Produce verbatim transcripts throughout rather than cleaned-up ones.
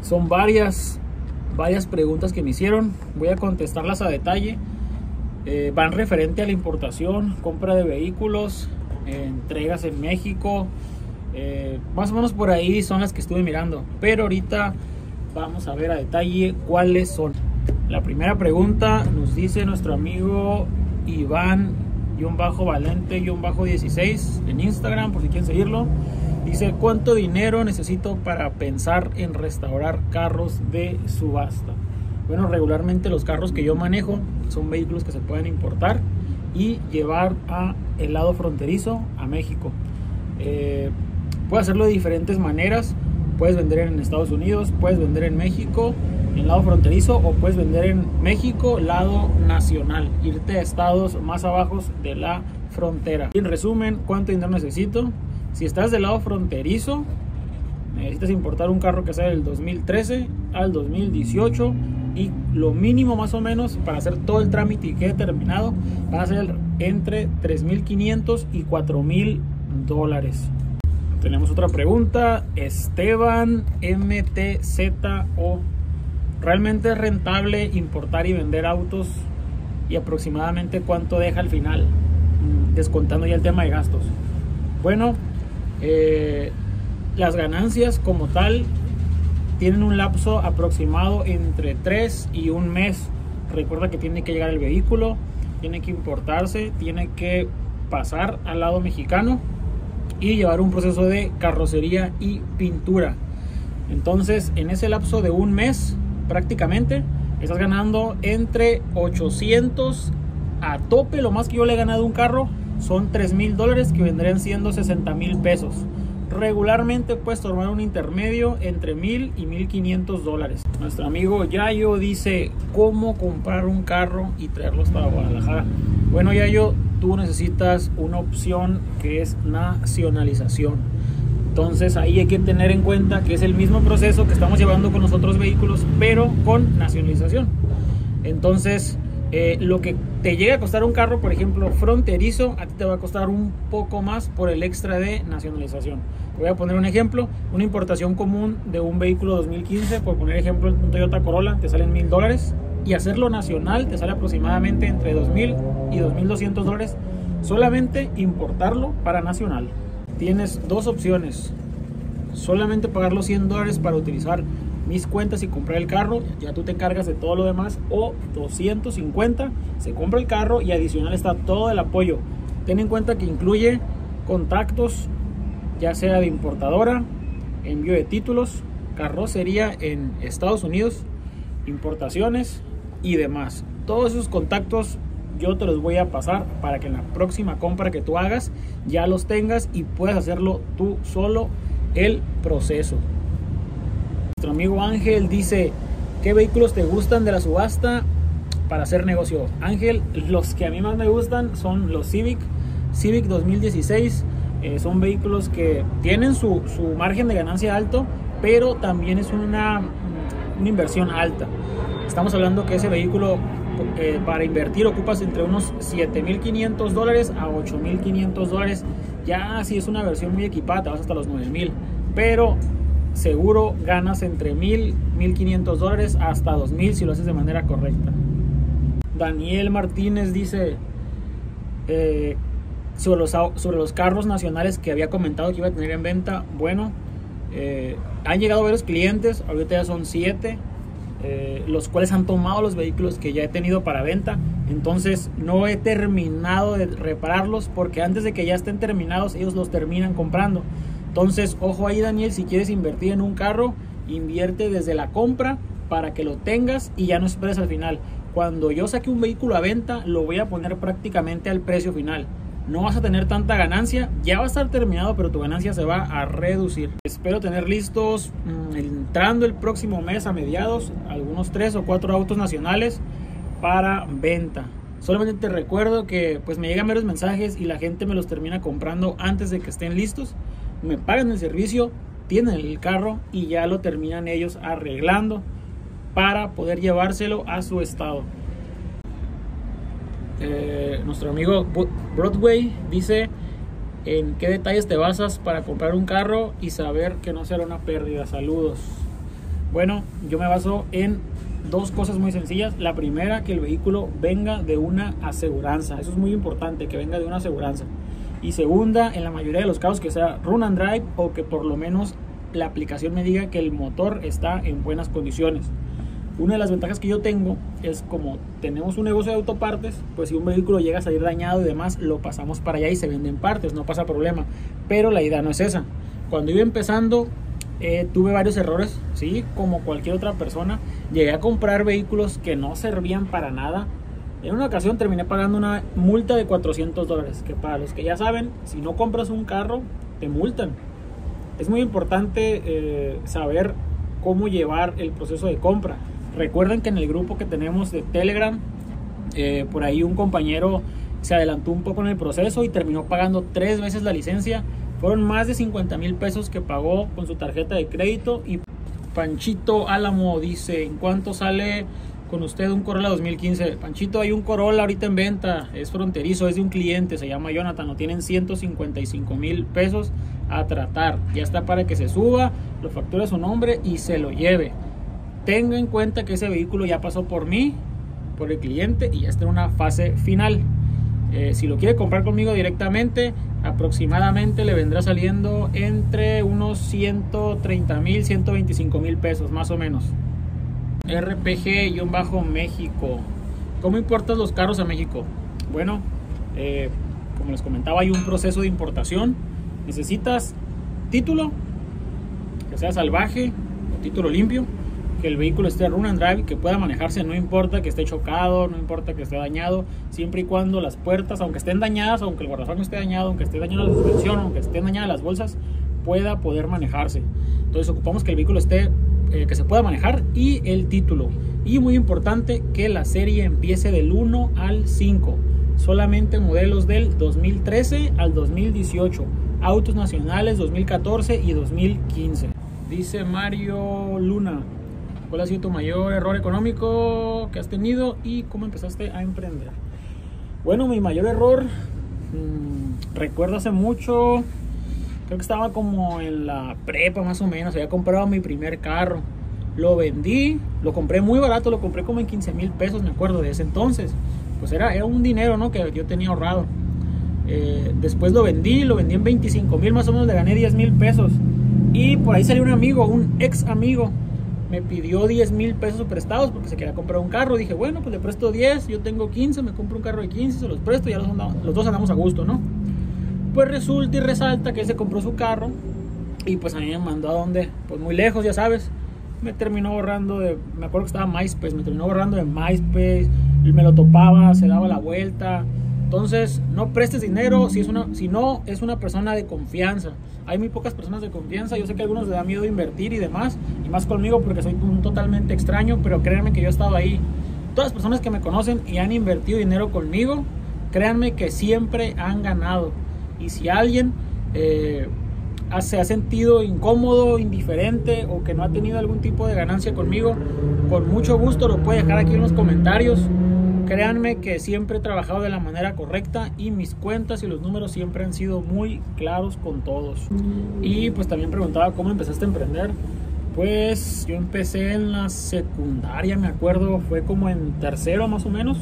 Son varias, varias preguntas que me hicieron. Voy a contestarlas a detalle. Eh, van referente a la importación, compra de vehículos, eh, entregas en México. Eh, más o menos por ahí son las que estuve mirando. Pero ahorita vamos a ver a detalle cuáles son. La primera pregunta nos dice nuestro amigo Iván-Valente-dieciséis en Instagram, por si quieren seguirlo. Dice: ¿cuánto dinero necesito para pensar en restaurar carros de subasta? Bueno, regularmente los carros que yo manejo son vehículos que se pueden importar y llevar a el lado fronterizo, a México. Eh, puedes hacerlo de diferentes maneras. Puedes vender en Estados Unidos, puedes vender en México, en lado fronterizo, o puedes vender en México, lado nacional, irte a estados más abajo de la frontera. En resumen, ¿cuánto dinero necesito? Si estás del lado fronterizo, necesitas importar un carro que sea del dos mil trece al dos mil dieciocho, y lo mínimo más o menos para hacer todo el trámite y quede terminado va a ser entre tres mil quinientos y cuatro mil dólares. Tenemos otra pregunta, Esteban M T Z O: ¿realmente es rentable importar y vender autos? Y aproximadamente cuánto deja al final, descontando ya el tema de gastos. Bueno, eh, las ganancias como tal tienen un lapso aproximado entre tres y un mes. Recuerda que tiene que llegar el vehículo, tiene que importarse, tiene que pasar al lado mexicano y llevar un proceso de carrocería y pintura. Entonces, en ese lapso de un mes, prácticamente estás ganando entre ochocientos a tope. Lo más que yo le he ganado a un carro son tres mil dólares, que vendrían siendo sesenta mil pesos. Regularmente puedes tomar un intermedio entre mil y mil quinientos dólares. Nuestro amigo Yayo dice: ¿cómo comprar un carro y traerlo hasta Guadalajara? Bueno, Yayo, tú necesitas una opción que es nacionalización. Entonces ahí hay que tener en cuenta que es el mismo proceso que estamos llevando con los otros vehículos, pero con nacionalización. Entonces eh, lo que te llega a costar un carro, por ejemplo, fronterizo, a ti te va a costar un poco más por el extra de nacionalización. Voy a poner un ejemplo: una importación común de un vehículo dos mil quince, por poner ejemplo un Toyota Corolla, te salen mil dólares, y hacerlo nacional te sale aproximadamente entre dos mil y dos mil doscientos dólares solamente importarlo para nacional. Tienes dos opciones: solamente pagar los cien dólares para utilizar mis cuentas y comprar el carro, ya tú te encargas de todo lo demás, o doscientos cincuenta, se compra el carro y adicional está todo el apoyo. Ten en cuenta que incluye contactos, ya sea de importadora, envío de títulos, carrocería en Estados Unidos, importaciones y demás. Todos esos contactos yo te los voy a pasar para que en la próxima compra que tú hagas ya los tengas y puedas hacerlo tú solo el proceso. Nuestro amigo Ángel dice: ¿qué vehículos te gustan de la subasta para hacer negocio? Ángel, los que a mí más me gustan son los Civic, Civic dos mil dieciséis. Eh, son vehículos que tienen su, su margen de ganancia alto, pero también es una, una inversión alta. Estamos hablando que ese vehículo eh, para invertir ocupas entre unos siete mil quinientos dólares a ocho mil quinientos dólares. Ya si es una versión muy equipada te vas hasta los nueve mil, pero seguro ganas entre mil, mil quinientos dólares hasta dos mil si lo haces de manera correcta. Daniel Martínez dice eh, sobre, los, sobre los carros nacionales que había comentado que iba a tener en venta. Bueno, eh, han llegado varios clientes, ahorita ya son siete, eh, los cuales han tomado los vehículos que ya he tenido para venta. Entonces no he terminado de repararlos, porque antes de que ya estén terminados ellos los terminan comprando. Entonces ojo ahí, Daniel, si quieres invertir en un carro, invierte desde la compra para que lo tengas y ya no esperes al final. Cuando yo saque un vehículo a venta, lo voy a poner prácticamente al precio final. No vas a tener tanta ganancia, ya va a estar terminado, pero tu ganancia se va a reducir. Espero tener listos mmm, entrando el próximo mes a mediados algunos tres o cuatro autos nacionales para venta. Solamente te recuerdo que pues me llegan varios mensajes y la gente me los termina comprando antes de que estén listos. Me pagan el servicio, tienen el carro y ya lo terminan ellos arreglando para poder llevárselo a su estado. Eh, nuestro amigo Broadway dice: ¿en qué detalles te basas para comprar un carro y saber que no será una pérdida? Saludos. Bueno, yo me baso en dos cosas muy sencillas. La primera, que el vehículo venga de una aseguranza. Eso es muy importante, que venga de una aseguranza. Y segunda, en la mayoría de los casos, que sea run and drive, o que por lo menos la aplicación me diga que el motor está en buenas condiciones. Una de las ventajas que yo tengo es, como tenemos un negocio de autopartes, pues si un vehículo llega a salir dañado y demás, lo pasamos para allá y se venden partes, no pasa problema. Pero la idea no es esa. Cuando iba empezando, eh, tuve varios errores, ¿sí? Como cualquier otra persona. Llegué a comprar vehículos que no servían para nada. En una ocasión terminé pagando una multa de cuatrocientos dólares, que para los que ya saben, si no compras un carro, te multan. Es muy importante eh, saber cómo llevar el proceso de compra. Recuerden que en el grupo que tenemos de Telegram, eh, por ahí un compañero se adelantó un poco en el proceso y terminó pagando tres veces la licencia. Fueron más de cincuenta mil pesos que pagó con su tarjeta de crédito. Y Panchito Álamo dice: ¿en cuánto sale con usted un Corolla dos mil quince? Panchito, hay un Corolla ahorita en venta, es fronterizo, es de un cliente, se llama Jonathan, lo tienen ciento cincuenta y cinco mil pesos a tratar. Ya está para que se suba, lo facture a su nombre y se lo lleve. Tenga en cuenta que ese vehículo ya pasó por mí, por el cliente, y ya está en una fase final. Eh, si lo quiere comprar conmigo directamente, aproximadamente le vendrá saliendo entre unos ciento treinta mil, ciento veinticinco mil pesos más o menos. R P G-México. ¿Cómo importas los carros a México? Bueno, eh, como les comentaba, hay un proceso de importación. Necesitas título, que sea salvaje o título limpio, que el vehículo esté run and drive, que pueda manejarse, no importa que esté chocado, no importa que esté dañado, siempre y cuando las puertas, aunque estén dañadas, aunque el guardafarno esté dañado, aunque esté dañada la suspensión, aunque estén dañadas las bolsas, pueda poder manejarse. Entonces ocupamos que el vehículo esté, eh, que se pueda manejar, y el título. Y muy importante, que la serie empiece del uno al cinco. Solamente modelos del dos mil trece al dos mil dieciocho. Autos nacionales dos mil catorce y dos mil quince. Dice Mario Luna: ¿cuál ha sido tu mayor error económico que has tenido y cómo empezaste a emprender? Bueno, mi mayor error, mmm, recuerdo hace mucho, creo que estaba como en la prepa más o menos, había comprado mi primer carro, lo vendí, lo compré muy barato, lo compré como en quince mil pesos, me acuerdo de ese entonces, pues era, era un dinero, ¿no?, que yo tenía ahorrado. Eh, después lo vendí, lo vendí en veinticinco mil, más o menos le gané diez mil pesos, y por ahí salió un amigo, un ex amigo, me pidió diez mil pesos prestados porque se quería comprar un carro. Dije, bueno, pues le presto diez, yo tengo quince, me compro un carro de quince, se los presto y ya los, andamos, los dos andamos a gusto, ¿no? Pues resulta y resalta que él se compró su carro y pues a mí me mandó a donde, pues muy lejos, ya sabes. Me terminó borrando de, me acuerdo que estaba MySpace, me terminó borrando de MySpace, me lo topaba, se daba la vuelta. Entonces, no prestes dinero si, es una, si no es una persona de confianza. Hay muy pocas personas de confianza. Yo sé que a algunos les da miedo invertir y demás, y más conmigo porque soy un totalmente extraño, pero créanme que yo he estado ahí. Todas las personas que me conocen y han invertido dinero conmigo, créanme que siempre han ganado. Y si alguien eh, se ha sentido incómodo, indiferente, o que no ha tenido algún tipo de ganancia conmigo, con mucho gusto lo puede dejar aquí en los comentarios. Créanme que siempre he trabajado de la manera correcta y mis cuentas y los números siempre han sido muy claros con todos. Y pues también preguntaba cómo empezaste a emprender. Pues yo empecé en la secundaria, me acuerdo, fue como en tercero más o menos.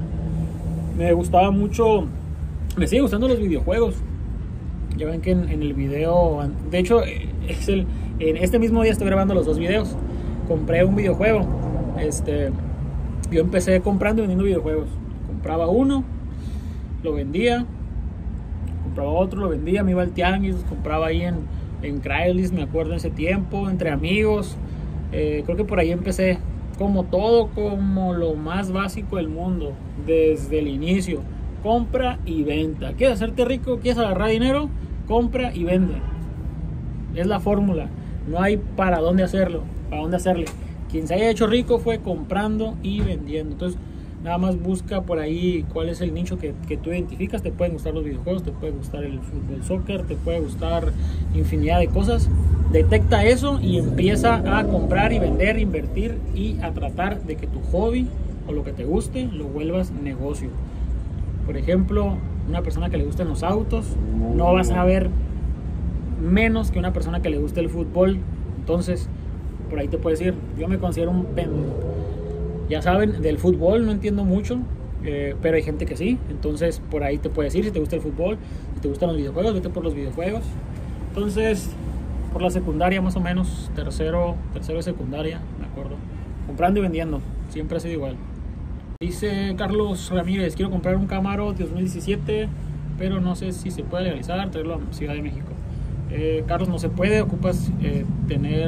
Me gustaba mucho, me sigue gustando los videojuegos. Ya ven que en, en el video, de hecho, es el, en este mismo día estoy grabando los dos videos. Compré un videojuego, este... Yo empecé comprando y vendiendo videojuegos. Compraba uno, lo vendía. Compraba otro, lo vendía. Me iba al tianguis, compraba ahí en, en Craigslist, me acuerdo en ese tiempo, entre amigos. Eh, creo que por ahí empecé, como todo, como lo más básico del mundo, desde el inicio. Compra y venta. ¿Quieres hacerte rico? ¿Quieres agarrar dinero? Compra y vende. Es la fórmula. No hay para dónde hacerlo, para dónde hacerle. Quien se haya hecho rico fue comprando y vendiendo. Entonces, nada más busca por ahí cuál es el nicho que, que tú identificas. Te pueden gustar los videojuegos, te puede gustar el fútbol, soccer, te puede gustar infinidad de cosas. Detecta eso y empieza a comprar y vender, invertir y a tratar de que tu hobby o lo que te guste lo vuelvas negocio. Por ejemplo, una persona que le gusten los autos, no vas a ver menos que una persona que le guste el fútbol. Entonces, por ahí te puedes ir. Yo me considero un pen, ya saben, del fútbol no entiendo mucho, eh, pero hay gente que sí, entonces por ahí te puedes ir si te gusta el fútbol, si te gustan los videojuegos, vete por los videojuegos. Entonces, por la secundaria más o menos, tercero, tercero de secundaria, me acuerdo, comprando y vendiendo, siempre ha sido igual. Dice Carlos Ramírez, quiero comprar un Camaro de dos mil diecisiete, pero no sé si se puede legalizar, traerlo a Ciudad de México. Eh, Carlos, no se puede, ocupas eh, tener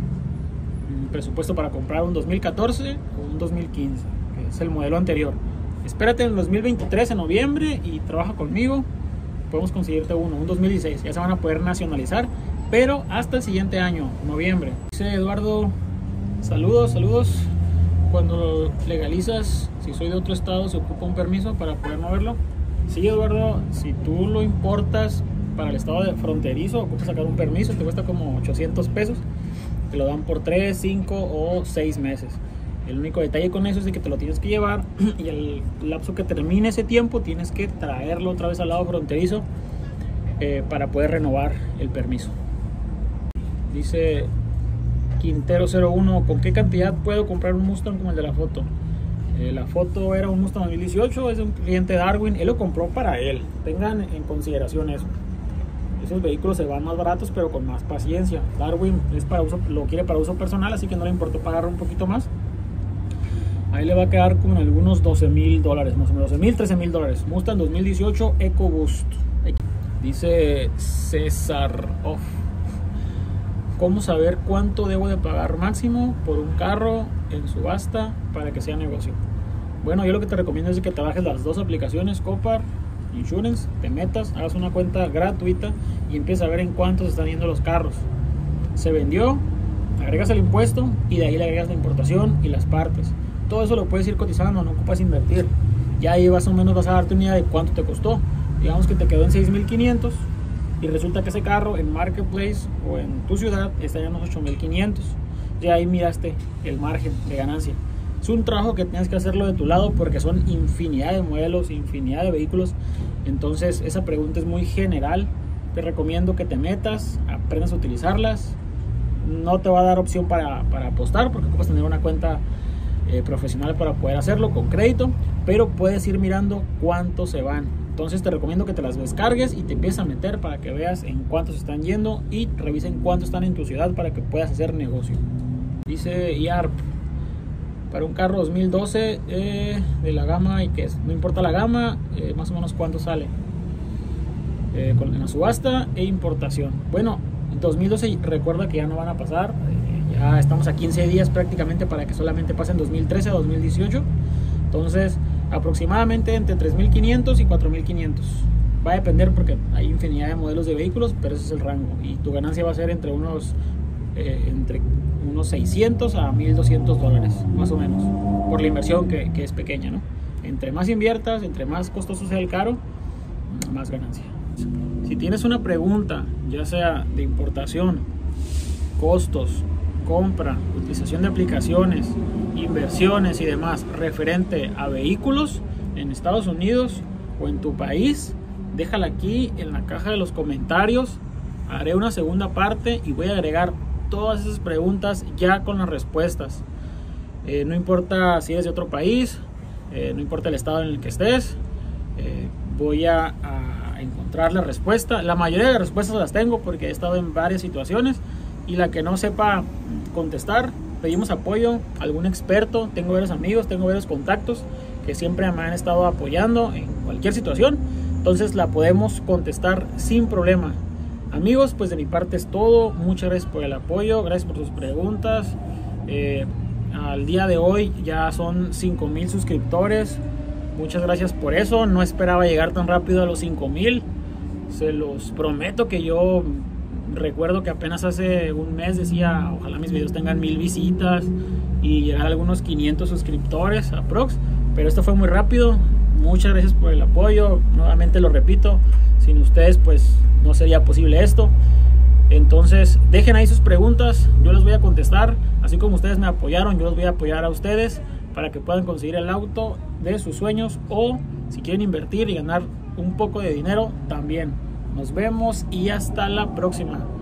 un presupuesto para comprar un dos mil catorce o un dos mil quince, que es el modelo anterior. Espérate en el dos mil veintitrés, en noviembre, y trabaja conmigo, podemos conseguirte uno, un dos mil dieciséis, ya se van a poder nacionalizar, pero hasta el siguiente año, noviembre. Dice Eduardo, saludos, saludos. Cuando legalizas, si soy de otro estado, se ocupa un permiso para poder moverlo. Sí, Eduardo, si tú lo importas para el estado de fronterizo, ocupas sacar un permiso, te cuesta como ochocientos pesos, te lo dan por tres, cinco o seis meses. El único detalle con eso es de que te lo tienes que llevar y el lapso que termine ese tiempo tienes que traerlo otra vez al lado fronterizo eh, para poder renovar el permiso. Dice Quintero cero uno, ¿con qué cantidad puedo comprar un Mustang como el de la foto? Eh, la foto era un Mustang dos mil dieciocho, es de un cliente Darwin, él lo compró para él, tengan en consideración eso. Esos vehículos se van más baratos pero con más paciencia. Darwin es para uso, lo quiere para uso personal, así que no le importó pagar un poquito más. Ahí le va a quedar como en algunos doce mil dólares, más o menos doce mil, trece mil dólares. Mustang dos mil dieciocho EcoBoost. Dice César Off, ¿cómo saber cuánto debo de pagar máximo por un carro en subasta para que sea negocio? Bueno, yo lo que te recomiendo es que te bajes las dos aplicaciones, Copart Insurance, te metas, hagas una cuenta gratuita y empieces a ver en cuánto se están yendo los carros. Se vendió, agregas el impuesto y de ahí le agregas la importación y las partes. Todo eso lo puedes ir cotizando, no ocupas invertir. Ya ahí más o menos vas a darte una idea de cuánto te costó. Digamos que te quedó en seis mil quinientos y resulta que ese carro en Marketplace o en tu ciudad está en unos ocho mil quinientos. Ya ahí miraste el margen de ganancia. Es un trabajo que tienes que hacerlo de tu lado porque son infinidad de modelos, infinidad de vehículos. Entonces esa pregunta es muy general. Te recomiendo que te metas, aprendas a utilizarlas. No te va a dar opción para, para apostar porque puedes tener una cuenta eh, profesional para poder hacerlo con crédito, pero puedes ir mirando cuánto se van. Entonces te recomiendo que te las descargues y te empieces a meter para que veas en cuánto se están yendo y revisen cuánto están en tu ciudad para que puedas hacer negocio. Dice I A R P, para un carro dos mil doce eh, de la gama, y que es, no importa la gama, eh, más o menos cuánto sale eh, con en la subasta e importación. Bueno, en dos mil doce recuerda que ya no van a pasar, eh, ya estamos a quince días prácticamente para que solamente pasen dos mil trece a dos mil dieciocho. Entonces aproximadamente entre tres mil quinientos y cuatro mil quinientos. Va a depender porque hay infinidad de modelos de vehículos, pero ese es el rango y tu ganancia va a ser entre unos eh, entre unos seiscientos a mil doscientos dólares más o menos por la inversión que, que es pequeña, ¿no? Entre más inviertas, entre más costoso sea el carro, más ganancia. Si tienes una pregunta, ya sea de importación, costos, compra, utilización de aplicaciones, inversiones y demás referente a vehículos en Estados Unidos o en tu país, déjala aquí en la caja de los comentarios. Haré una segunda parte y voy a agregar todas esas preguntas ya con las respuestas. Eh, no importa si eres de otro país, eh, no importa el estado en el que estés, eh, voy a, a encontrar la respuesta. La mayoría de las respuestas las tengo porque he estado en varias situaciones, y la que no sepa contestar, pedimos apoyo a algún experto. Tengo varios amigos, tengo varios contactos que siempre me han estado apoyando en cualquier situación, entonces la podemos contestar sin problema. Amigos, pues de mi parte es todo. Muchas gracias por el apoyo, gracias por sus preguntas. Eh, al día de hoy ya son cinco mil suscriptores. Muchas gracias por eso. No esperaba llegar tan rápido a los cinco mil. Se los prometo que yo recuerdo que apenas hace un mes decía ojalá mis videos tengan mil visitas y llegar a algunos quinientos suscriptores aprox, pero esto fue muy rápido. Muchas gracias por el apoyo, nuevamente lo repito, sin ustedes pues no sería posible esto. Entonces dejen ahí sus preguntas, yo les voy a contestar, así como ustedes me apoyaron, yo los voy a apoyar a ustedes para que puedan conseguir el auto de sus sueños, o si quieren invertir y ganar un poco de dinero también. Nos vemos y hasta la próxima.